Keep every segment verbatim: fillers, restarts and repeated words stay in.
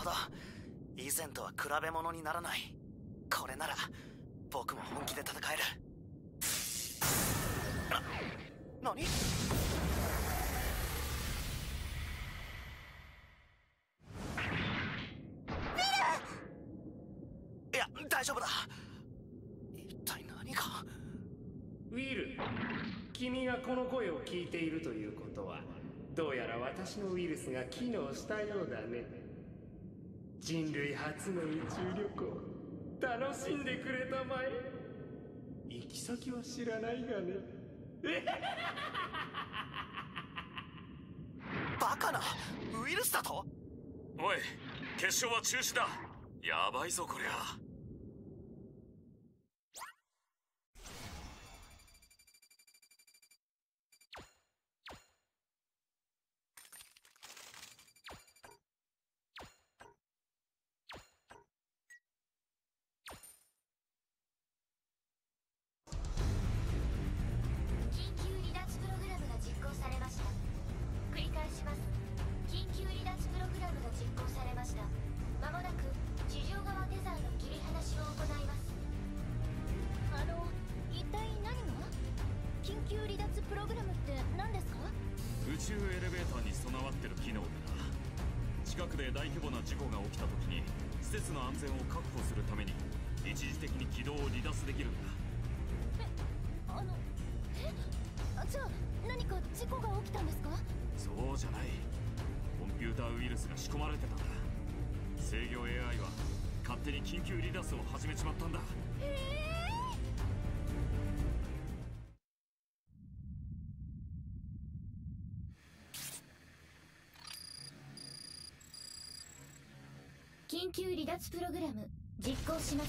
ど。以前とは比べ物にならない。これなら僕も本気で戦える。な、何？いや、大丈夫だ。一体何が。 ウィル、君がこの声を聞いているということは、どうやら私のウイルスが機能したようだね。人類初の宇宙旅行、楽しんでくれたまえ。行き先は知らないがね。 バカな、ウイルスだと？ おい、決勝は中止だ。やばいぞこりゃ。宇宙エレベーターに備わってる機能でな。近くで大規模な事故が起きた時に施設の安全を確保するために一時的に軌道を離脱できるんだ。 え、あのえあじゃあ何か事故が起きたんですか？ そうじゃない。コンピューターウイルスが仕込まれてたんだ。制御 エーアイ は勝手に緊急離脱を始めちまったんだ。 へえ。緊急離脱プログラム実行します。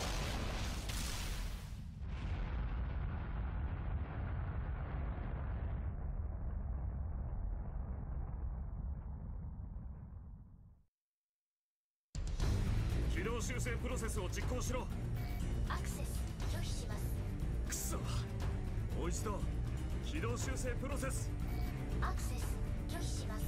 軌道修正プロセスを実行しろ。 アクセス拒否します。 くそ、もう一度軌道修正プロセス。 アクセス拒否します。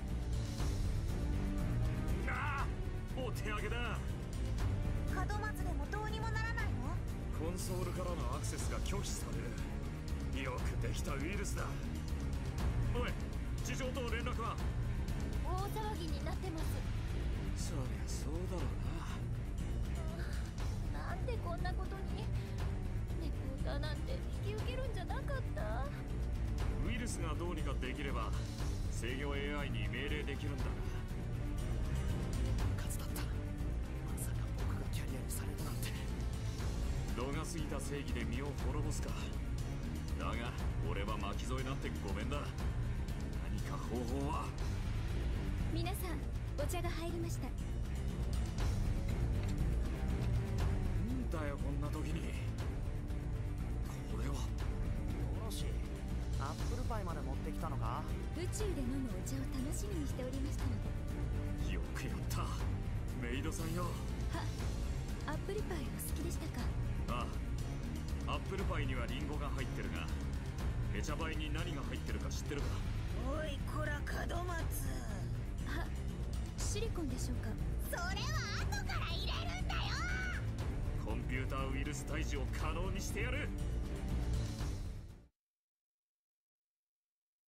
お手上げだ。 門松でもどうにもならないの？ コンソールからのアクセスが拒否される。よくできたウイルスだ。おい、地上と連絡は？ 大騒ぎになってます。 そりゃそうだろうな。なんでこんなことに。レポーターなんて引き受けるんじゃなかった。 ウイルスがどうにかできれば制御 エーアイ に命令できるんだが。度が過ぎた正義で身を滅ぼすか。だが俺は巻き添えなんてごめんだ。何か方法は？ 皆さんお茶が入りました。 なんだよこんな時に。これはよろしい。アップルパイまで持ってきたのか？ 宇宙で飲むお茶を楽しみにしておりましたので。 よくやった、メイドさんよ。 は、アップルパイお好きでしたか？ ああ、アップルパイにはリンゴが入ってるが、ヘチャパイに何が入ってるか知ってるか？ おいこら門松。 あ、シリコンでしょうか？ それは後から入れるんだよ。 コンピューターウイルス退治を可能にしてやる。